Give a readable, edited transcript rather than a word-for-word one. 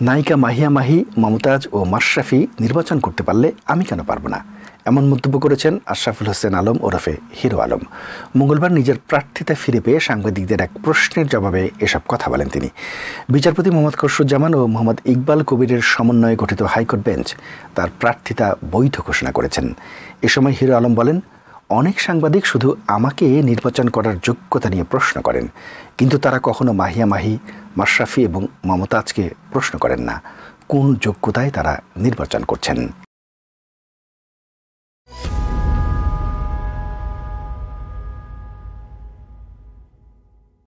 নায়িকা মাহিয়া মাহি, মমতাজ ও মাশরাফি নির্বাচন করতে পারলে আমি কেন পারব না, এমন মন্তব্য করেছেন আশরাফুল হোসেন আলম ওরফে হিরো আলম। মঙ্গলবার নিজের প্রার্থিতা ফিরে পেয়ে সাংবাদিকদের এক প্রশ্নের জবাবে এসব কথা বলেন তিনি। বিচারপতি মোহাম্মদ খসরুজ্জামান ও মোহাম্মদ ইকবাল কবিরের সমন্বয়ে গঠিত হাইকোর্ট বেঞ্চ তার প্রার্থিতা বৈধ ঘোষণা করেছেন। এ সময় হিরো আলম বলেন, অনেক সাংবাদিক শুধু আমাকে নির্বাচন করার যোগ্যতা নিয়ে প্রশ্ন করেন, কিন্তু তারা কখনো মাহিয়া মাহি, মাশরাফি এবং মমতাজকে প্রশ্ন করেন না কোন যোগ্যতায় তারা নির্বাচন করছেন।